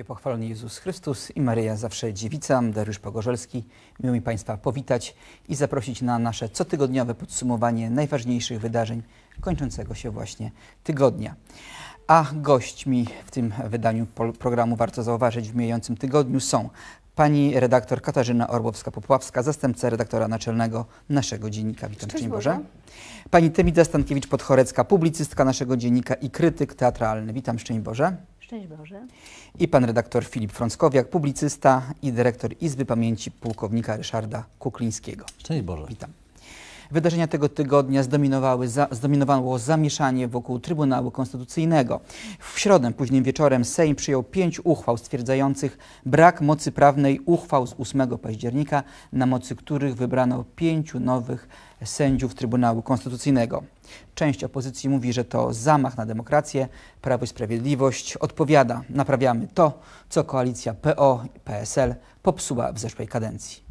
Będzie pochwalony Jezus Chrystus i Maryja zawsze dziewica. Dariusz Pogorzelski. Miło mi Państwa powitać i zaprosić na nasze cotygodniowe podsumowanie najważniejszych wydarzeń kończącego się właśnie tygodnia. A gośćmi w tym wydaniu programu warto zauważyć w mijającym tygodniu są pani redaktor Katarzyna Orłowska-Popławska, zastępca redaktora naczelnego naszego dziennika. Witam, szczęść Boże. Pani Temida Stankiewicz-Podchorecka, publicystka naszego dziennika i krytyk teatralny. Witam, szczęść Boże. Szczęść Boże. I pan redaktor Filip Frąckowiak, publicysta i dyrektor Izby Pamięci pułkownika Ryszarda Kuklińskiego. Szczęść Boże. Witam. Wydarzenia tego tygodnia zdominowało zamieszanie wokół Trybunału Konstytucyjnego. W środę późnym wieczorem Sejm przyjął 5 uchwał stwierdzających brak mocy prawnej uchwał z 8 października, na mocy których wybrano 5 nowych sędziów Trybunału Konstytucyjnego. Część opozycji mówi, że to zamach na demokrację. Prawo i Sprawiedliwość odpowiada: naprawiamy to, co koalicja PO i PSL popsuła w zeszłej kadencji.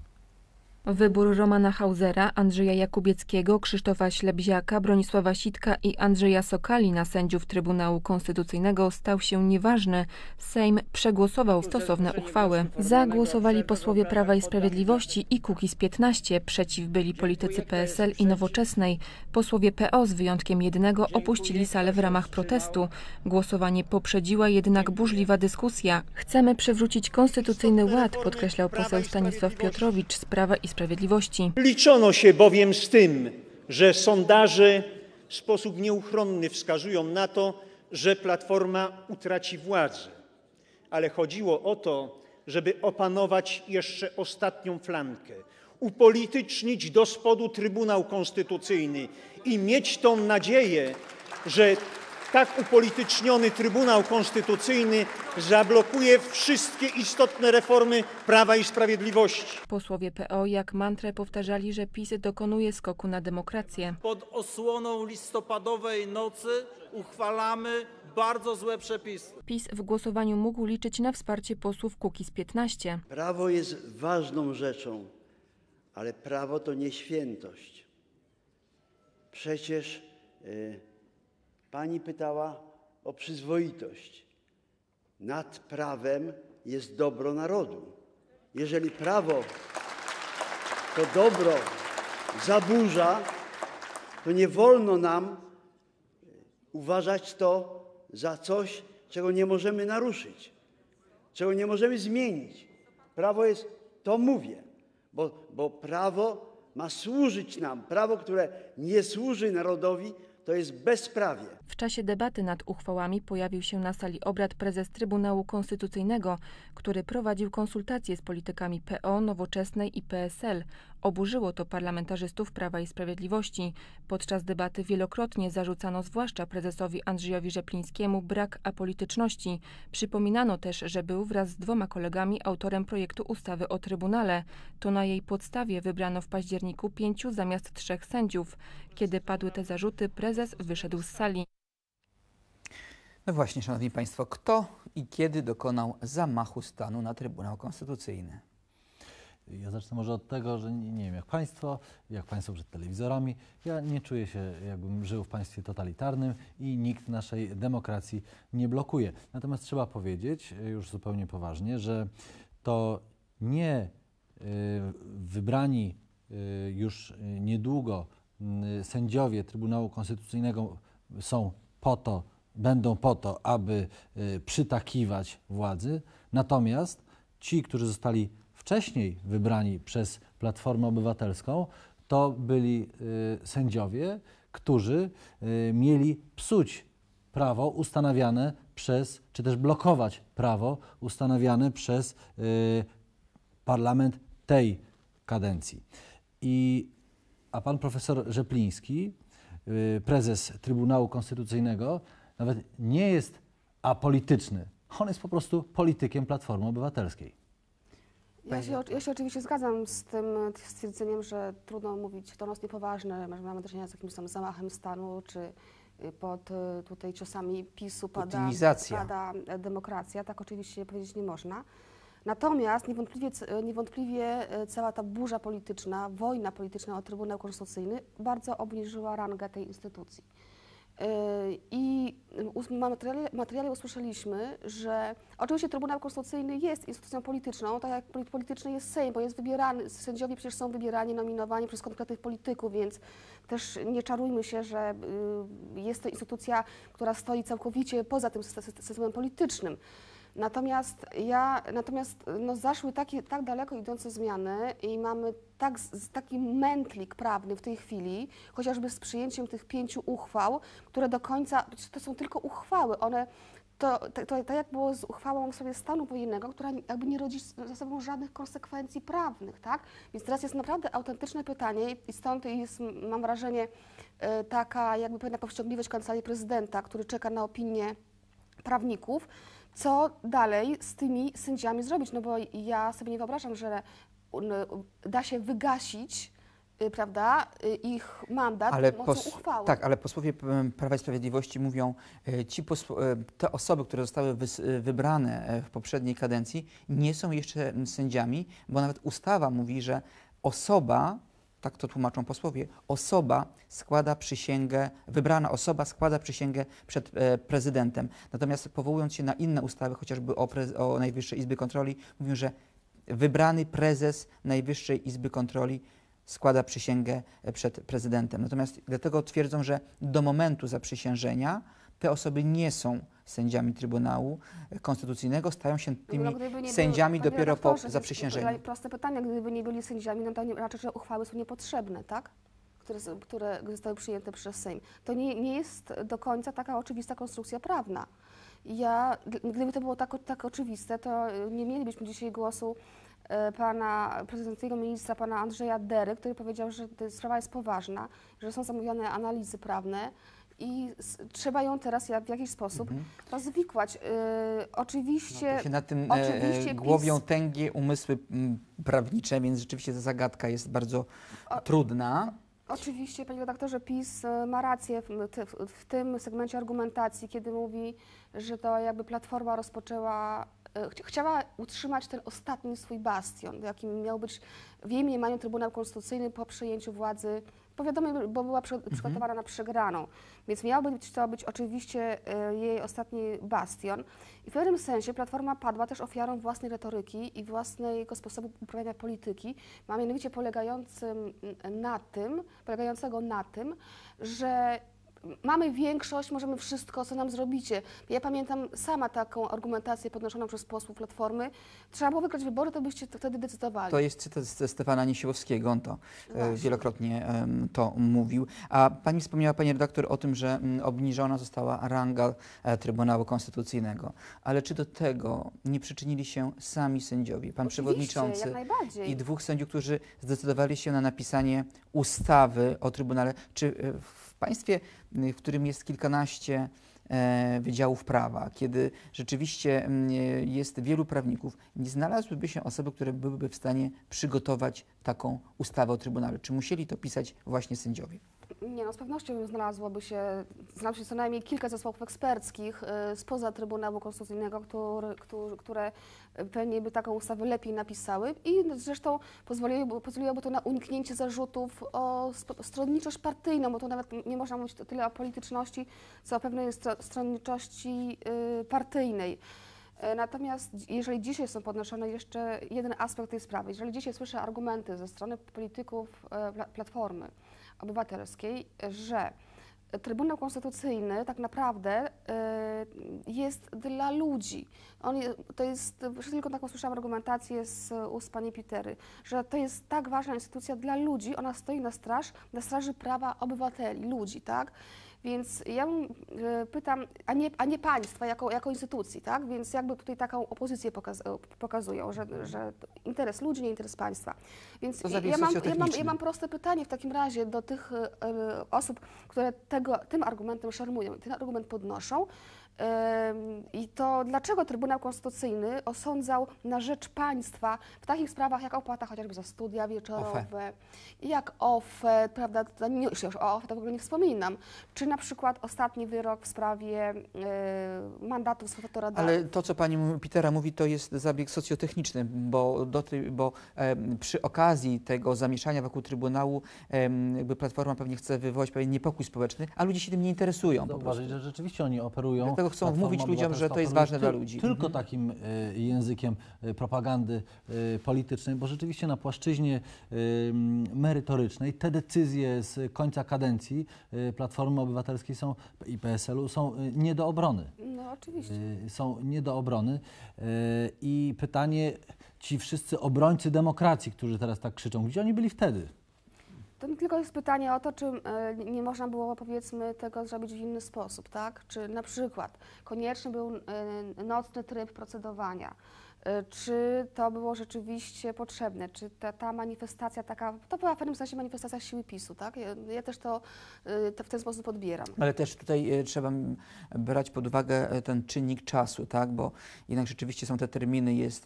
Wybór Romana Hausera, Andrzeja Jakubieckiego, Krzysztofa Ślebziaka, Bronisława Sitka i Andrzeja Sokali na sędziów Trybunału Konstytucyjnego stał się nieważny. Sejm przegłosował stosowne uchwały. Za głosowali posłowie Prawa i Sprawiedliwości i Kukiz15, przeciw byli politycy PSL i Nowoczesnej. Posłowie PO z wyjątkiem jednego opuścili salę w ramach protestu. Głosowanie poprzedziła jednak burzliwa dyskusja. Chcemy przywrócić konstytucyjny ład, podkreślał poseł Stanisław Piotrowicz z Prawa i Sprawiedliwości. Liczono się bowiem z tym, że sondaże w sposób nieuchronny wskazują na to, że Platforma utraci władzę. Ale chodziło o to, żeby opanować jeszcze ostatnią flankę, upolitycznić do spodu Trybunał Konstytucyjny i mieć tą nadzieję, że tak upolityczniony Trybunał Konstytucyjny zablokuje wszystkie istotne reformy Prawa i Sprawiedliwości. Posłowie PO jak mantrę powtarzali, że PiS dokonuje skoku na demokrację. Pod osłoną listopadowej nocy uchwalamy bardzo złe przepisy. PiS w głosowaniu mógł liczyć na wsparcie posłów Kukiz15. Prawo jest ważną rzeczą, ale prawo to nie świętość. Przecież pani pytała o przyzwoitość. Nad prawem jest dobro narodu. Jeżeli prawo to dobro zaburza, to nie wolno nam uważać to za coś, czego nie możemy naruszyć, czego nie możemy zmienić. Prawo jest, to mówię, bo prawo ma służyć nam. Prawo, które nie służy narodowi, to jest bezprawie. W czasie debaty nad uchwałami pojawił się na sali obrad prezes Trybunału Konstytucyjnego, który prowadził konsultacje z politykami PO, Nowoczesnej i PSL. Oburzyło to parlamentarzystów Prawa i Sprawiedliwości. Podczas debaty wielokrotnie zarzucano zwłaszcza prezesowi Andrzejowi Rzeplińskiemu brak apolityczności. Przypominano też, że był wraz z 2 kolegami autorem projektu ustawy o Trybunale. To na jej podstawie wybrano w październiku 5 zamiast 3 sędziów. Kiedy padły te zarzuty, prezes wyszedł z sali. No właśnie, Szanowni Państwo, kto i kiedy dokonał zamachu stanu na Trybunał Konstytucyjny? Ja zacznę może od tego, że nie wiem jak Państwo przed telewizorami, ja nie czuję się, jakbym żył w państwie totalitarnym i nikt naszej demokracji nie blokuje. Natomiast trzeba powiedzieć już zupełnie poważnie, że to nie wybrani już niedługo sędziowie Trybunału Konstytucyjnego będą po to, aby przytakiwać władzy, natomiast ci, którzy zostali wcześniej wybrani przez Platformę Obywatelską, to byli sędziowie, którzy mieli psuć prawo ustanawiane czy też blokować prawo ustanawiane przez parlament tej kadencji. A pan profesor Rzepliński, prezes Trybunału Konstytucyjnego, nawet nie jest apolityczny. On jest po prostu politykiem Platformy Obywatelskiej. Ja się oczywiście zgadzam z tym stwierdzeniem, że trudno mówić, to jest niepoważne, że mamy do czynienia z jakimś tam zamachem stanu, czy pod tutaj ciosami PiS-u pada demokracja. Tak oczywiście powiedzieć nie można. Natomiast niewątpliwie cała ta burza polityczna, wojna polityczna o Trybunał Konstytucyjny bardzo obniżyła rangę tej instytucji. I w materiale usłyszeliśmy, że oczywiście Trybunał Konstytucyjny jest instytucją polityczną, tak jak polityczny jest Sejm, bo jest wybierany, sędziowie przecież są wybierani, nominowani przez konkretnych polityków, więc też nie czarujmy się, że jest to instytucja, która stoi całkowicie poza tym systemem politycznym. Natomiast zaszły tak daleko idące zmiany i mamy taki mętlik prawny w tej chwili, chociażby z przyjęciem tych 5 uchwał, które do końca, to są tylko uchwały, one, tak jak było z uchwałą w sprawie stanu wojennego, która jakby nie rodzi za sobą żadnych konsekwencji prawnych, tak? Więc teraz jest naprawdę autentyczne pytanie i stąd jest, mam wrażenie, taka jakby pewna powściągliwość Kancelarii Prezydenta, który czeka na opinię prawników, co dalej z tymi sędziami zrobić, no bo ja sobie nie wyobrażam, że da się wygasić, prawda, ich mandat mocą uchwały. Tak, ale posłowie Prawa i Sprawiedliwości mówią, te osoby, które zostały wybrane w poprzedniej kadencji, nie są jeszcze sędziami, bo nawet ustawa mówi, że osoba, tak to tłumaczą posłowie, wybrana osoba składa przysięgę przed prezydentem. Natomiast powołując się na inne ustawy, chociażby o Najwyższej Izbie Kontroli, mówią, że wybrany prezes Najwyższej Izby Kontroli składa przysięgę przed prezydentem. Natomiast dlatego twierdzą, że do momentu zaprzysiężenia te osoby nie są sędziami Trybunału Konstytucyjnego, stają się tymi sędziami dopiero po zaprzysiężeniu. Proste pytanie, gdyby nie byli sędziami, no to raczej, że uchwały są niepotrzebne, tak? Które zostały przyjęte przez Sejm. To nie jest do końca taka oczywista konstrukcja prawna. Gdyby to było tak oczywiste, to nie mielibyśmy dzisiaj głosu pana prezydenckiego ministra, pana Andrzeja Dery, który powiedział, że ta sprawa jest poważna, że są zamówione analizy prawne i trzeba ją teraz w jakiś sposób rozwikłać. Oczywiście... No, się nad tym głowią tęgie umysły prawnicze, więc rzeczywiście ta zagadka jest bardzo trudna. Oczywiście, panie redaktorze, PiS ma rację w tym segmencie argumentacji, kiedy mówi, że to jakby Platforma chciała utrzymać ten ostatni swój bastion, jakim miał być w jej mniemaniu Trybunał Konstytucyjny po przejęciu władzy, powiadomo, bo była przygotowana na przegraną. Więc miał to być oczywiście jej ostatni bastion. I w pewnym sensie Platforma padła też ofiarą własnej retoryki i własnego sposobu uprawiania polityki, a mianowicie polegającego na tym, że mamy większość, możemy wszystko, co nam zrobicie. Ja pamiętam sama taką argumentację podnoszoną przez posłów Platformy. Trzeba było wygrać wybory, to byście wtedy decydowali. To jest cytat ze Stefana Niesiłowskiego, on to wielokrotnie to mówił. A pani wspomniała, pani redaktor, o tym, że obniżona została ranga Trybunału Konstytucyjnego. Ale czy do tego nie przyczynili się sami sędziowie? Pan przewodniczący i 2 sędziów, którzy zdecydowali się na napisanie ustawy o Trybunale. Czy w państwie, w którym jest kilkanaście wydziałów prawa, kiedy rzeczywiście jest wielu prawników, nie znalazłyby się osoby, które byłyby w stanie przygotować taką ustawę o Trybunale? Czy musieli to pisać właśnie sędziowie? Nie, no z pewnością znalazło się co najmniej kilka zespołów eksperckich spoza Trybunału Konstytucyjnego, które pewnie by taką ustawę lepiej napisały i zresztą pozwoliłoby to na uniknięcie zarzutów o stronniczość partyjną, bo tu nawet nie można mówić tyle o polityczności, co o pewnej stronniczości partyjnej. Natomiast jeżeli dzisiaj są podnoszone jeszcze jeden aspekt tej sprawy, jeżeli dzisiaj słyszę argumenty ze strony polityków Platformy Obywatelskiej, że Trybunał Konstytucyjny tak naprawdę jest dla ludzi. To jest, tylko taką słyszałam argumentację z ust pani Pitery, że to jest tak ważna instytucja dla ludzi, ona stoi na straży prawa obywateli, ludzi, tak? Więc ja pytam, a nie państwa jako instytucji, tak? Więc jakby tutaj taką opozycję pokazują, że interes ludzi, nie interes państwa. Więc ja mam proste pytanie w takim razie do tych osób, które tym argumentem szarmują i ten argument podnoszą. I to dlaczego Trybunał Konstytucyjny osądzał na rzecz państwa w takich sprawach jak opłata chociażby za studia wieczorowe, jak OFE, prawda, już o OFE to w ogóle nie wspominam, czy na przykład ostatni wyrok w sprawie mandatów z fotoradarów. Ale to, co pani Pitera mówi, to jest zabieg socjotechniczny, bo przy okazji tego zamieszania wokół Trybunału jakby Platforma pewnie chce wywołać pewien niepokój społeczny, a ludzie się tym nie interesują. Zauważyć, że rzeczywiście oni operują. Dlatego chcą wmówić ludziom, że to jest ważne dla ludzi. Tylko takim językiem propagandy politycznej, bo rzeczywiście na płaszczyźnie merytorycznej te decyzje z końca kadencji Platformy Obywatelskiej i PSL-u są nie do obrony. No oczywiście. Są nie do obrony. I pytanie, ci wszyscy obrońcy demokracji, którzy teraz tak krzyczą, gdzie oni byli wtedy? To tylko jest pytanie o to, czy nie można było, powiedzmy, tego zrobić w inny sposób, tak? Czy na przykład konieczny był nocny tryb procedowania, czy to było rzeczywiście potrzebne, czy ta manifestacja taka, to była w pewnym sensie manifestacja siły PiS-u, tak? Ja też to w ten sposób odbieram. Ale też tutaj trzeba brać pod uwagę ten czynnik czasu, tak? Bo jednak rzeczywiście są te terminy, jest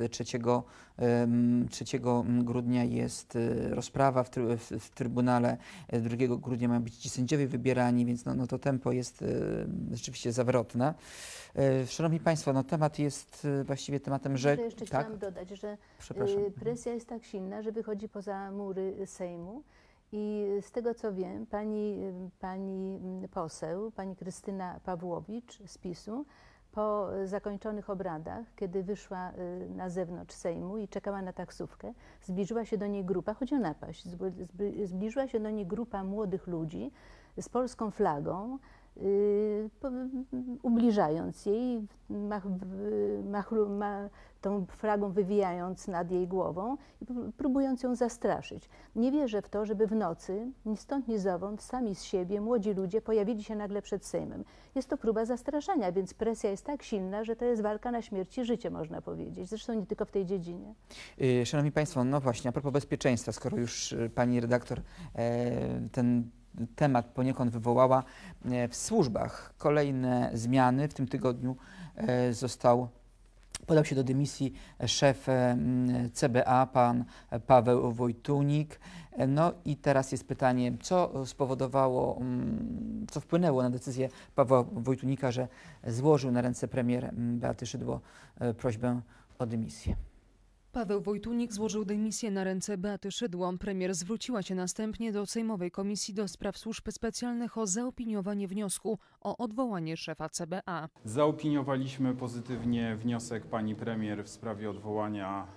3 grudnia jest rozprawa w Trybunale, 2 grudnia mają być ci sędziowie wybierani, więc no to tempo jest rzeczywiście zawrotne. Szanowni Państwo, no temat jest właściwie tematem rzeki. Jeszcze chciałam dodać, że presja jest tak silna, że wychodzi poza mury Sejmu i z tego co wiem, pani poseł, pani Krystyna Pawłowicz z PiS-u po zakończonych obradach, kiedy wyszła na zewnątrz Sejmu i czekała na taksówkę, zbliżyła się do niej grupa, chodzi o napaść, zbliżyła się do niej grupa młodych ludzi z polską flagą, ubliżając jej, tą flagą wywijając nad jej głową i próbując ją zastraszyć. Nie wierzę w to, żeby w nocy, ni stąd, ni zowąd, sami z siebie, młodzi ludzie pojawili się nagle przed Sejmem. Jest to próba zastraszania, więc presja jest tak silna, że to jest walka na śmierć i życie, można powiedzieć. Zresztą nie tylko w tej dziedzinie. Szanowni Państwo, no właśnie, a propos bezpieczeństwa, skoro już pani redaktor ten temat poniekąd wywołała, w służbach kolejne zmiany. W tym tygodniu podał się do dymisji szef CBA, pan Paweł Wojtunik. No i teraz jest pytanie, co spowodowało, co wpłynęło na decyzję Pawła Wojtunika, że złożył na ręce premier Beaty Szydło prośbę o dymisję. Paweł Wojtunik złożył dymisję na ręce Beaty Szydło. Premier zwróciła się następnie do Sejmowej Komisji do Spraw Służb Specjalnych o zaopiniowanie wniosku o odwołanie szefa CBA. Zaopiniowaliśmy pozytywnie wniosek pani premier w sprawie odwołania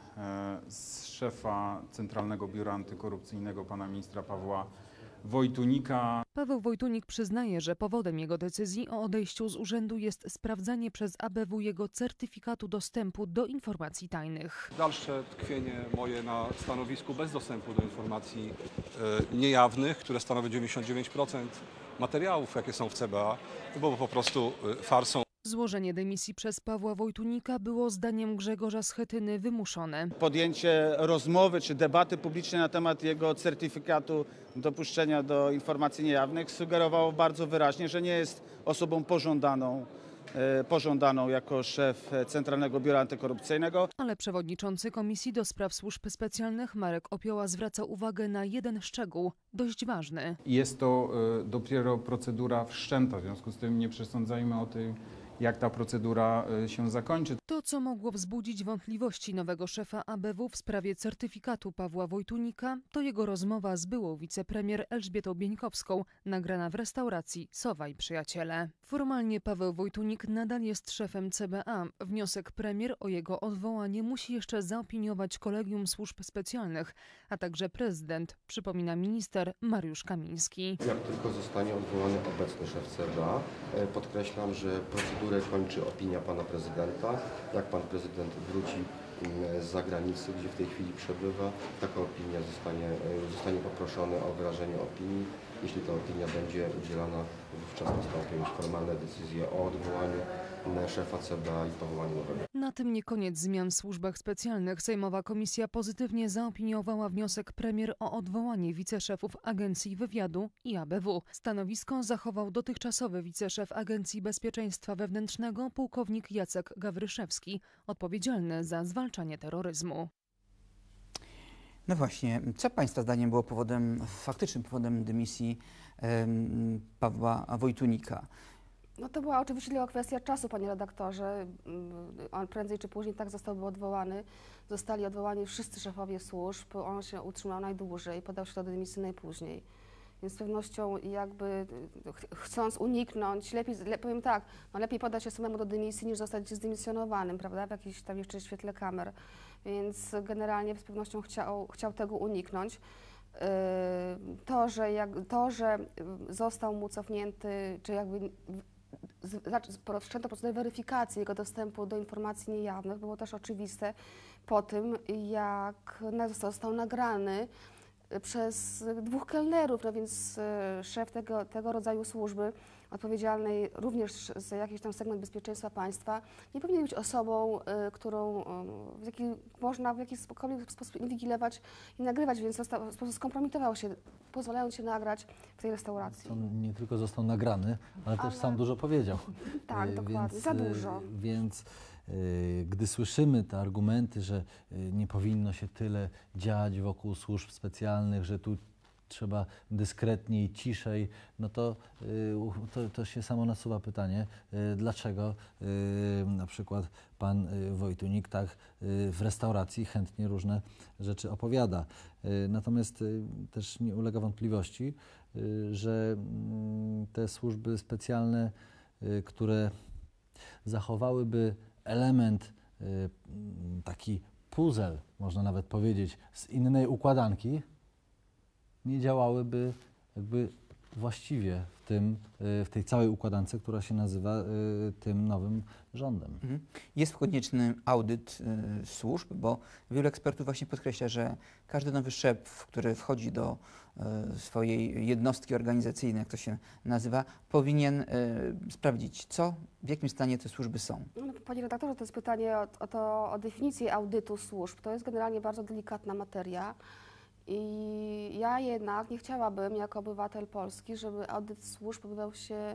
szefa Centralnego Biura Antykorupcyjnego pana ministra Pawła Wojtunika. Paweł Wojtunik przyznaje, że powodem jego decyzji o odejściu z urzędu jest sprawdzanie przez ABW jego certyfikatu dostępu do informacji tajnych. Dalsze tkwienie moje na stanowisku bez dostępu do informacji niejawnych, które stanowią 99% materiałów, jakie są w CBA, to było po prostu farsą. Złożenie dymisji przez Pawła Wojtunika było zdaniem Grzegorza Schetyny wymuszone. Podjęcie rozmowy czy debaty publicznej na temat jego certyfikatu dopuszczenia do informacji niejawnych sugerowało bardzo wyraźnie, że nie jest osobą pożądaną jako szef Centralnego Biura Antykorupcyjnego. Ale przewodniczący Komisji do Spraw Służb Specjalnych Marek Opioła zwraca uwagę na jeden szczegół, dość ważny. Jest to dopiero procedura wszczęta, w związku z tym nie przesądzajmy o tym, jak ta procedura się zakończy. To, co mogło wzbudzić wątpliwości nowego szefa ABW w sprawie certyfikatu Pawła Wojtunika, to jego rozmowa z byłą wicepremier Elżbietą Bieńkowską, nagrana w restauracji Sowa i Przyjaciele. Formalnie Paweł Wojtunik nadal jest szefem CBA. Wniosek premier o jego odwołanie musi jeszcze zaopiniować Kolegium Służb Specjalnych, a także prezydent, przypomina minister Mariusz Kamiński. Jak tylko zostanie odwołany obecny szef CBA, podkreślam, że procedurę kończy opinia pana prezydenta. Jak pan prezydent wróci z zagranicy, gdzie w tej chwili przebywa, taka opinia zostanie poproszony o wyrażenie opinii. Jeśli ta opinia będzie udzielana, wówczas nastąpią już formalne decyzje o odwołaniu szefa CBA i powołanie nowego. Na tym nie koniec zmian w służbach specjalnych. Sejmowa Komisja pozytywnie zaopiniowała wniosek premier o odwołanie wiceszefów Agencji Wywiadu i ABW. Stanowisko zachował dotychczasowy wiceszef Agencji Bezpieczeństwa Wewnętrznego pułkownik Jacek Gawryszewski, odpowiedzialny za zwalczanie terroryzmu. No właśnie, co Państwa zdaniem było faktycznym powodem dymisji Pawła Wojtunika? No to była oczywiście tylko kwestia czasu, panie redaktorze. On prędzej czy później tak zostałby odwołany. Zostali odwołani wszyscy szefowie służb. On się utrzymał najdłużej, podał się do dymisji najpóźniej. Więc z pewnością jakby chcąc uniknąć, powiem tak, no lepiej podać się samemu do dymisji niż zostać zdymisjonowanym, prawda, w jakimś tam jeszcze świetle kamer. Więc generalnie z pewnością chciał tego uniknąć. To, że został mu cofnięty, czy jakby wszczęto procedurę weryfikacji jego dostępu do informacji niejawnych, było też oczywiste po tym, jak został nagrany przez 2 kelnerów, no więc szef tego rodzaju służby, odpowiedzialnej również za jakiś tam segment bezpieczeństwa państwa, nie powinien być osobą, którą można w jakikolwiek sposób inwigilować i nagrywać, więc po prostu skompromitował się, pozwalając się nagrać w tej restauracji. On nie tylko został nagrany, ale też sam dużo powiedział. Tak, dokładnie, za dużo. Więc gdy słyszymy te argumenty, że nie powinno się tyle dziać wokół służb specjalnych, że tu trzeba dyskretniej, ciszej, no to się samo nasuwa pytanie, dlaczego na przykład pan Wojtunik tak w restauracji chętnie różne rzeczy opowiada. Natomiast też nie ulega wątpliwości, że te służby specjalne, które zachowałyby element, taki puzzle, można nawet powiedzieć, z innej układanki, nie działałyby jakby właściwie w tej całej układance, która się nazywa tym nowym rządem. Jest konieczny audyt służb, bo wielu ekspertów właśnie podkreśla, że każdy nowy szef, który wchodzi do swojej jednostki organizacyjnej, jak to się nazywa, powinien sprawdzić, w jakim stanie te służby są. No, panie redaktorze, to jest pytanie o definicję audytu służb. To jest generalnie bardzo delikatna materia. I ja jednak nie chciałabym, jako obywatel Polski, żeby audyt służb odbywał się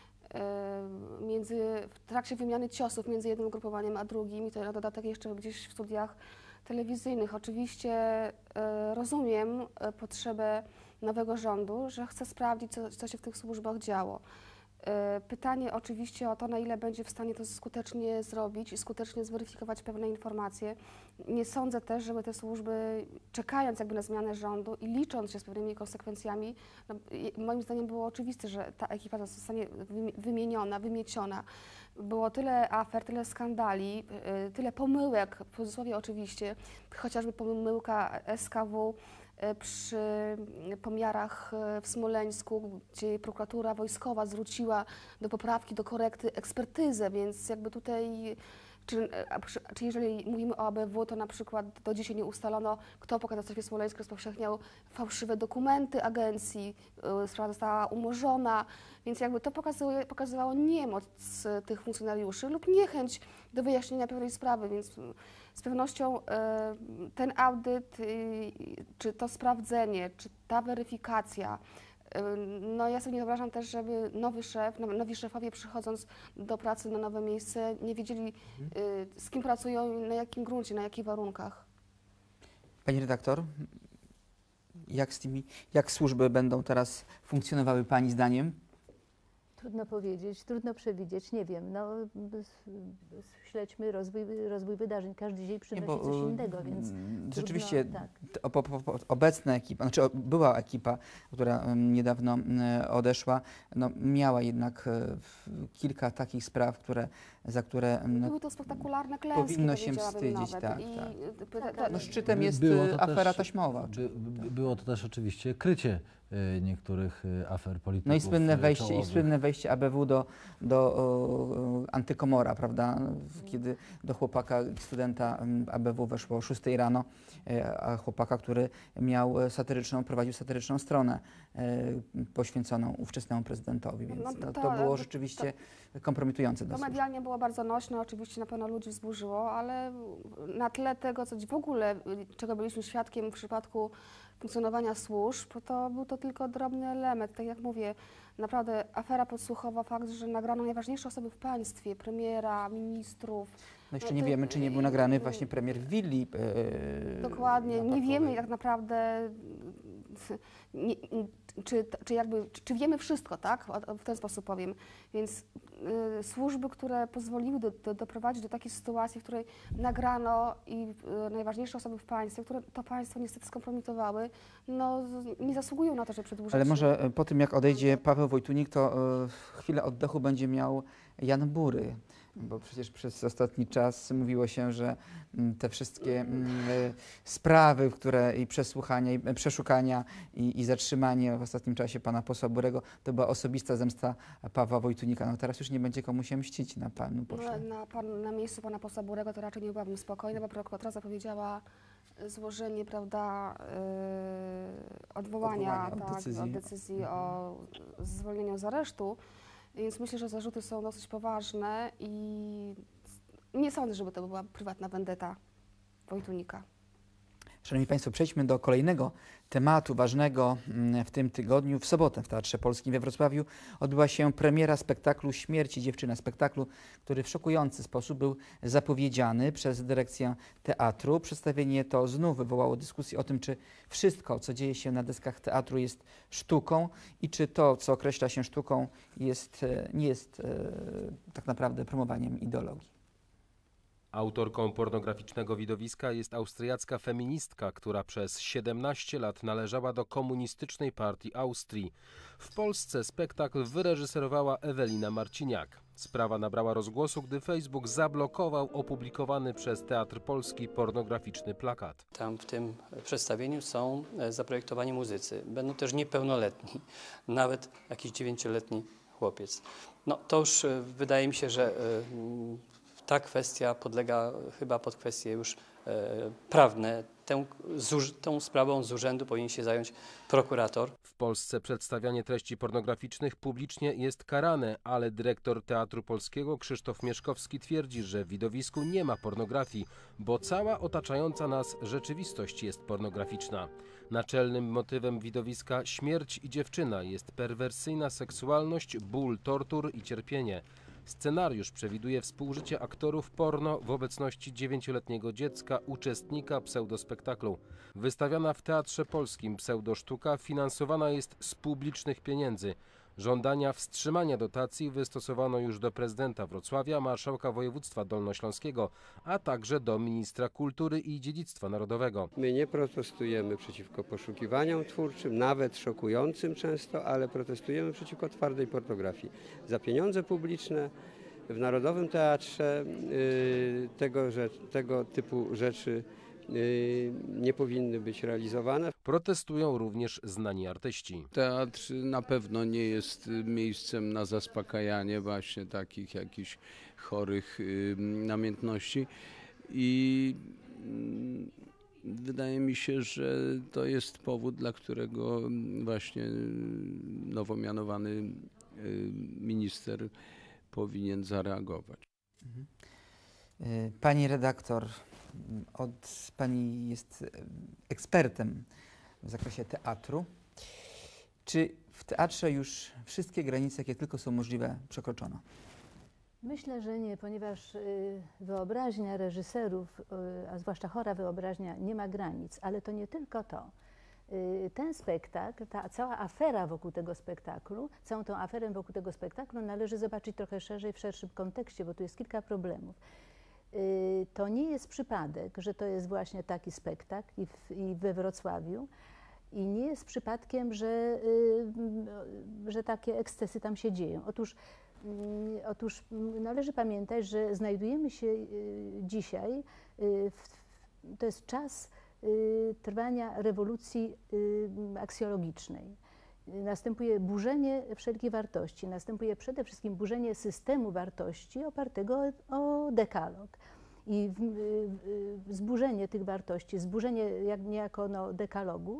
w trakcie wymiany ciosów między jednym ugrupowaniem a drugim i to na dodatek jeszcze gdzieś w studiach telewizyjnych. Oczywiście rozumiem potrzebę nowego rządu, że chce sprawdzić, co się w tych służbach działo. Pytanie oczywiście o to, na ile będzie w stanie to skutecznie zrobić i skutecznie zweryfikować pewne informacje. Nie sądzę też, żeby te służby, czekając jakby na zmianę rządu i licząc się z pewnymi konsekwencjami, no, moim zdaniem było oczywiste, że ta ekipa zostanie wymieniona, wymieciona. Było tyle afer, tyle skandali, tyle pomyłek, w cudzysłowie oczywiście, chociażby pomyłka SKW, przy pomiarach w Smoleńsku, gdzie prokuratura wojskowa zwróciła do poprawki, do korekty ekspertyzę, więc jakby tutaj, czy jeżeli mówimy o ABW, to na przykład do dzisiaj nie ustalono, kto po katastrofie smoleńskiej rozpowszechniał fałszywe dokumenty agencji, sprawa została umorzona, więc jakby to pokazywało niemoc tych funkcjonariuszy lub niechęć do wyjaśnienia pewnej sprawy, więc z pewnością ten audyt, czy to sprawdzenie, czy ta weryfikacja, no ja sobie nie wyobrażam też, żeby nowi szefowie przychodząc do pracy na nowe miejsce nie wiedzieli, z kim pracują i na jakim gruncie, na jakich warunkach. Pani redaktor, jak służby będą teraz funkcjonowały Pani zdaniem? Trudno powiedzieć, trudno przewidzieć, nie wiem. No, śledźmy rozwój wydarzeń. Każdy dzień przynosi coś innego, więc rzeczywiście trudno, tak. Obecna ekipa, znaczy była ekipa, która niedawno odeszła, no, miała jednak kilka takich spraw, za które były to spektakularne klęski, powinno się wstydzić. Nawet. No, szczytem jest afera taśmowa. Było to też oczywiście krycie niektórych afer polityków. No i słynne wejście ABW do antykomora, prawda? Kiedy do chłopaka, studenta ABW weszło o 6 rano, a chłopaka, który prowadził satyryczną stronę poświęconą ówczesnemu prezydentowi, więc to było rzeczywiście kompromitujące dosyć. To medialnie było bardzo nośne, oczywiście na pewno ludzi wzburzyło, ale na tle tego, co w ogóle, czego byliśmy świadkiem w przypadku funkcjonowania służb, to był to tylko drobny element. Tak jak mówię, naprawdę afera podsłuchowa, fakt, że nagrano najważniejsze osoby w państwie, premiera, ministrów. No jeszcze nie wiemy, czy nie był nagrany właśnie premier w willi. Dokładnie, nie wiemy tak naprawdę, czy wiemy wszystko, tak? W ten sposób powiem. Więc służby, które pozwoliły doprowadzić do takiej sytuacji, w której nagrano i najważniejsze osoby w państwie, które to państwo niestety skompromitowały, no nie zasługują na to, żeby przedłużać. Ale może po tym, jak odejdzie Paweł Wojtunik, to chwilę oddechu będzie miał Jan Bury. Bo przecież przez ostatni czas mówiło się, że te wszystkie sprawy, i przesłuchania, i przeszukania, i zatrzymanie w ostatnim czasie pana posła Burego, to była osobista zemsta Pawła Wojtunika. No teraz już nie będzie komu się mścić na panu pośle. Na miejscu pana posła Burego to raczej nie byłabym spokojna, bo prokuratura zapowiedziała złożenie, prawda, odwołania od decyzji o zwolnieniu z aresztu. Więc myślę, że zarzuty są dosyć poważne i nie sądzę, żeby to była prywatna vendetta Wojtunika. Szanowni Państwo, przejdźmy do kolejnego tematu ważnego w tym tygodniu. W sobotę w Teatrze Polskim we Wrocławiu odbyła się premiera spektaklu Śmierć i dziewczyna. Spektaklu, który w szokujący sposób był zapowiedziany przez dyrekcję teatru. Przedstawienie to znów wywołało dyskusję o tym, czy wszystko, co dzieje się na deskach teatru, jest sztuką i czy to, co określa się sztuką, nie jest tak naprawdę promowaniem ideologii. Autorką pornograficznego widowiska jest austriacka feministka, która przez 17 lat należała do komunistycznej partii Austrii. W Polsce spektakl wyreżyserowała Ewelina Marciniak. Sprawa nabrała rozgłosu, gdy Facebook zablokował opublikowany przez Teatr Polski pornograficzny plakat. Tam w tym przedstawieniu są zaprojektowani muzycy. Będą też niepełnoletni, nawet jakiś 9-letni chłopiec. No to już wydaje mi się, że ta kwestia podlega chyba pod kwestie już prawne. Tą sprawą z urzędu powinien się zająć prokurator. W Polsce przedstawianie treści pornograficznych publicznie jest karane, ale dyrektor Teatru Polskiego Krzysztof Mieszkowski twierdzi, że w widowisku nie ma pornografii, bo cała otaczająca nas rzeczywistość jest pornograficzna. Naczelnym motywem widowiska Śmierć i dziewczyna jest perwersyjna seksualność, ból, tortur i cierpienie. Scenariusz przewiduje współżycie aktorów porno w obecności 9-letniego dziecka, uczestnika pseudospektaklu. Wystawiana w Teatrze Polskim pseudosztuka finansowana jest z publicznych pieniędzy. Żądania wstrzymania dotacji wystosowano już do prezydenta Wrocławia, marszałka województwa dolnośląskiego, a także do ministra kultury i dziedzictwa narodowego. My nie protestujemy przeciwko poszukiwaniom twórczym, nawet szokującym często, ale protestujemy przeciwko twardej pornografii. Za pieniądze publiczne w Narodowym Teatrze tego typu rzeczy nie powinny być realizowane. Protestują również znani artyści. Teatr na pewno nie jest miejscem na zaspokajanie właśnie takich jakichś chorych namiętności i wydaje mi się, że to jest powód, dla którego właśnie nowo mianowany minister powinien zareagować. Pani redaktor, Pani jest ekspertem w zakresie teatru. Czy w teatrze już wszystkie granice, jakie tylko są możliwe, przekroczono? Myślę, że nie, ponieważ wyobraźnia reżyserów, a zwłaszcza chora wyobraźnia, nie ma granic, ale to nie tylko to. Ten spektakl, ta cała afera wokół tego spektaklu, całą tą aferę wokół tego spektaklu należy zobaczyć trochę szerzej, w szerszym kontekście, bo tu jest kilka problemów. To nie jest przypadek, że to jest właśnie taki spektakl i we Wrocławiu i nie jest przypadkiem, że takie ekscesy tam się dzieją. Otóż należy pamiętać, że znajdujemy się dzisiaj, to jest czas trwania rewolucji aksjologicznej. następuje burzenie wszelkich wartości, następuje przede wszystkim burzenie systemu wartości opartego o dekalog. I zburzenie tych wartości, zburzenie niejako dekalogu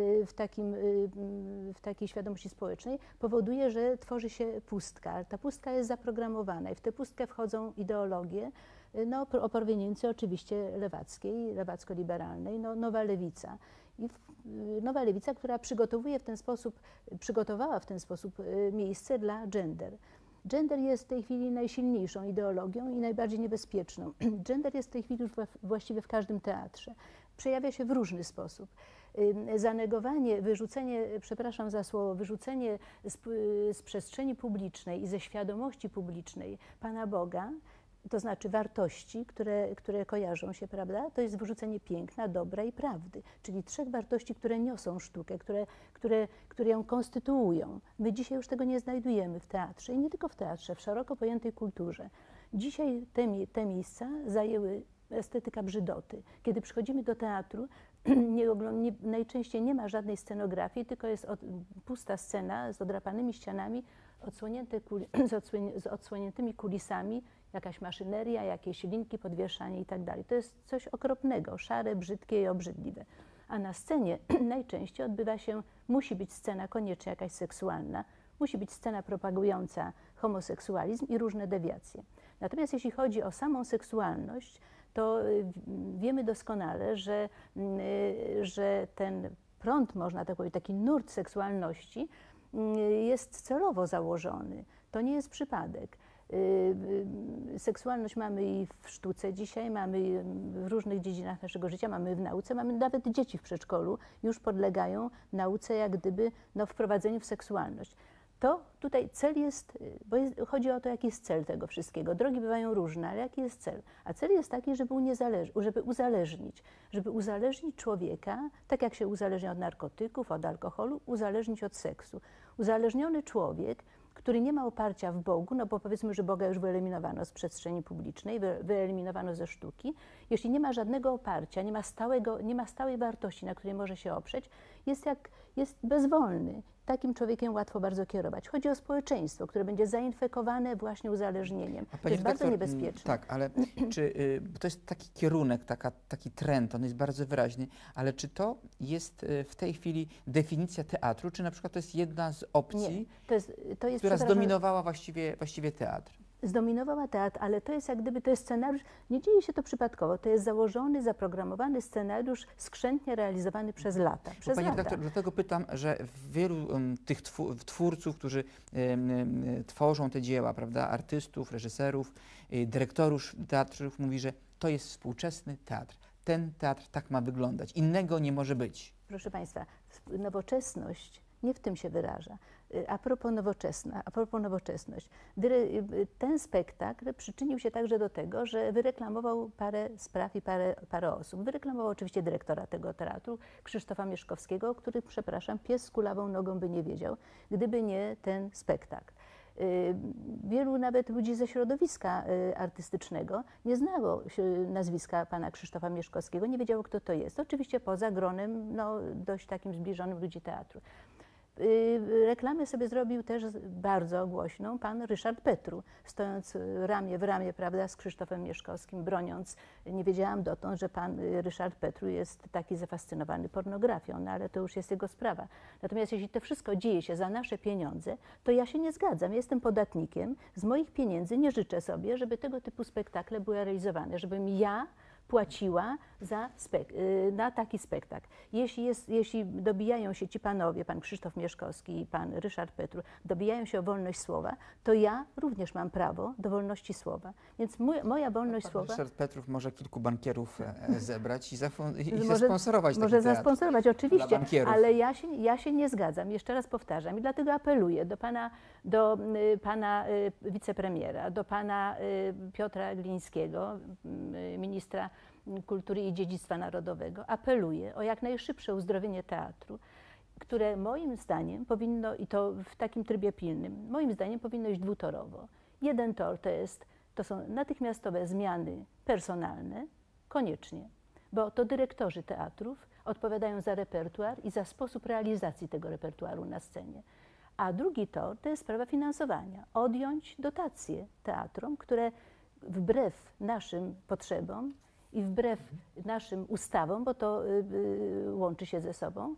w takiej świadomości społecznej powoduje, że tworzy się pustka. Ta pustka jest zaprogramowana i w tę pustkę wchodzą ideologie o proweniencji oczywiście lewackiej, lewacko-liberalnej, nowa lewica. I nowa lewica, która przygotowała w ten sposób miejsce dla gender. Gender jest w tej chwili najsilniejszą ideologią i najbardziej niebezpieczną. Gender jest w tej chwili już właściwie w każdym teatrze. Przejawia się w różny sposób. Zanegowanie, wyrzucenie, przepraszam za słowo, wyrzucenie z przestrzeni publicznej i ze świadomości publicznej Pana Boga, to znaczy wartości, które kojarzą się, prawda? To jest wyrzucenie piękna, dobra i prawdy, czyli 3 wartości, które niosą sztukę, które ją konstytuują. My dzisiaj już tego nie znajdujemy w teatrze i nie tylko w teatrze, w szeroko pojętej kulturze. Dzisiaj te miejsca zajęły estetyka brzydoty. Kiedy przychodzimy do teatru, najczęściej nie ma żadnej scenografii, tylko jest pusta scena z odrapanymi ścianami, z odsłoniętymi kulisami, jakaś maszyneria, jakieś linki, podwieszanie i tak dalej. To jest coś okropnego, szare, brzydkie i obrzydliwe. A na scenie najczęściej musi być scena koniecznie jakaś seksualna, musi być scena propagująca homoseksualizm i różne dewiacje. Natomiast jeśli chodzi o samą seksualność, to wiemy doskonale, że ten prąd, można tak powiedzieć, taki nurt seksualności jest celowo założony. To nie jest przypadek. Seksualność mamy i w sztuce dzisiaj, mamy w różnych dziedzinach naszego życia, mamy w nauce, mamy nawet dzieci w przedszkolu już podlegają nauce jak gdyby wprowadzeniu w seksualność. To tutaj cel jest, bo chodzi o to, jaki jest cel tego wszystkiego. Drogi bywają różne, ale jaki jest cel? A cel jest taki, żeby uzależnić człowieka, tak jak się uzależnia od narkotyków, od alkoholu, uzależnić od seksu. Uzależniony człowiek, który nie ma oparcia w Bogu, no bo powiedzmy, że Boga już wyeliminowano z przestrzeni publicznej, wyeliminowano ze sztuki. Jeśli nie ma żadnego oparcia, nie ma stałej wartości, na której może się oprzeć, jest bezwolny. Takim człowiekiem łatwo bardzo kierować. Chodzi o społeczeństwo, które będzie zainfekowane właśnie uzależnieniem. To jest bardzo niebezpieczne. Tak, ale czy to jest taki kierunek, taki trend, on jest bardzo wyraźny, ale czy to jest w tej chwili definicja teatru, czy na przykład to jest jedna z opcji, nie, która zdominowała właściwie teatr? Zdominowała teatr, ale to jest jak gdyby, to jest scenariusz, nie dzieje się to przypadkowo, to jest założony, zaprogramowany scenariusz, skrzętnie realizowany przez lata. Panie redaktor, dlatego pytam, że wielu tych twórców, którzy tworzą te dzieła, prawda, artystów, reżyserów, dyrektorów teatrów, mówi, że to jest współczesny teatr. Ten teatr tak ma wyglądać, innego nie może być. Proszę Państwa, nowoczesność nie w tym się wyraża. A propos nowoczesność, ten spektakl przyczynił się także do tego, że wyreklamował parę spraw i parę osób. Wyreklamował oczywiście dyrektora tego teatru, Krzysztofa Mieszkowskiego, który, przepraszam, pies z kulawą nogą by nie wiedział, gdyby nie ten spektakl. Wielu nawet ludzi ze środowiska artystycznego nie znało nazwiska pana Krzysztofa Mieszkowskiego, nie wiedziało, kto to jest. Oczywiście poza gronem dość takim zbliżonym ludzi teatru. Reklamę sobie zrobił też bardzo głośną pan Ryszard Petru, stojąc ramię w ramię, prawda, z Krzysztofem Mieszkowskim, broniąc. Nie wiedziałam dotąd, że pan Ryszard Petru jest taki zafascynowany pornografią, no ale to już jest jego sprawa. Natomiast jeśli to wszystko dzieje się za nasze pieniądze, to ja się nie zgadzam. Jestem podatnikiem, z moich pieniędzy nie życzę sobie, żeby tego typu spektakle były realizowane, żebym ja płaciła na taki spektakl. Jeśli dobijają się ci panowie, pan Krzysztof Mieszkowski i pan Ryszard Petru, dobijają się o wolność słowa, to ja również mam prawo do wolności słowa. Więc moja wolność słowa... Ryszard Petrów może kilku bankierów zebrać i zasponsorować taki Może teatr. zasponsorować, oczywiście, ale ja się nie zgadzam. Jeszcze raz powtarzam i dlatego apeluję do pana wicepremiera, do pana Piotra Glińskiego, ministra Kultury i Dziedzictwa Narodowego. Apeluję o jak najszybsze uzdrowienie teatru, które moim zdaniem powinno, i to w takim trybie pilnym, moim zdaniem powinno iść dwutorowo. Jeden tor to są natychmiastowe zmiany personalne, koniecznie. bo to dyrektorzy teatrów odpowiadają za repertuar i za sposób realizacji tego repertuaru na scenie. A drugi tor to jest sprawa finansowania. Odjąć dotacje teatrom, które wbrew naszym potrzebom i wbrew naszym ustawom, bo to łączy się ze sobą,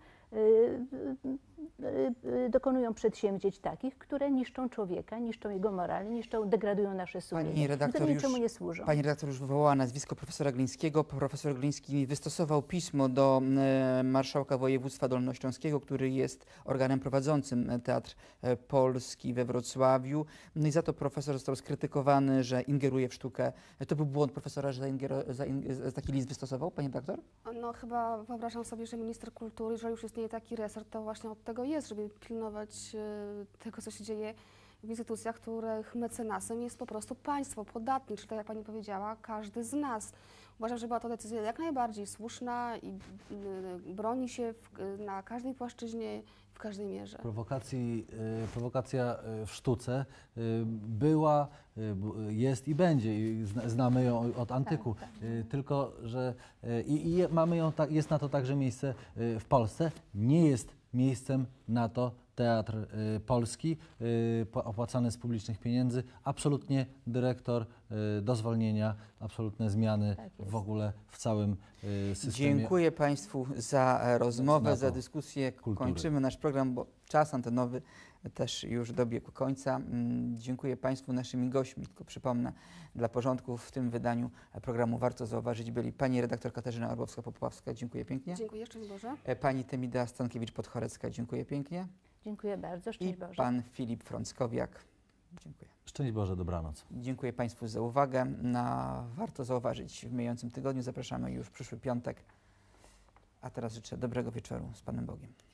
dokonują przedsięwzięć takich, które niszczą człowieka, niszczą jego morale, degradują nasze sumienie, które niczemu nie służą. Pani redaktor już wywołała nazwisko profesora Glińskiego. Profesor Gliński wystosował pismo do marszałka województwa dolnośląskiego, który jest organem prowadzącym Teatr Polski we Wrocławiu. No i za to profesor został skrytykowany, że ingeruje w sztukę. To był błąd profesora, że taki list wystosował, pani redaktor? No chyba wyobrażam sobie, że minister kultury, jeżeli już istnieje taki resort, to właśnie od tego jest, żeby pilnować tego, co się dzieje w instytucjach, których mecenasem jest po prostu państwo, podatnik, czy tak jak pani powiedziała, każdy z nas. Uważam, że była to decyzja jak najbardziej słuszna i broni się na każdej płaszczyźnie, w każdej mierze. Prowokacja w sztuce była, jest i będzie. I znamy ją od antyku. Tak. Tylko, że mamy ją, jest na to także miejsce w Polsce. Nie jest miejscem na to Teatr Polski, opłacany z publicznych pieniędzy. Absolutnie dyrektor do zwolnienia, absolutne zmiany w ogóle w całym systemie. Dziękuję Państwu za rozmowę, za dyskusję. Kończymy nasz program, bo czas antenowy też już dobiegł końca. Dziękuję Państwu. Naszymi gośćmi, tylko przypomnę dla porządku, w tym wydaniu programu warto zauważyć, byli pani redaktor Katarzyna Orłowska-Popławska. Dziękuję pięknie. Dziękuję, szczęść Boże. Pani Temida Stankiewicz-Podchorecka. Dziękuję pięknie. Dziękuję bardzo, szczęść Boże. I pan Filip Frąckowiak. Dziękuję. Szczęść Boże, dobranoc. Dziękuję Państwu za uwagę. Na Warto Zauważyć w mijającym tygodniu zapraszamy już w przyszły piątek. A teraz życzę dobrego wieczoru z Panem Bogiem.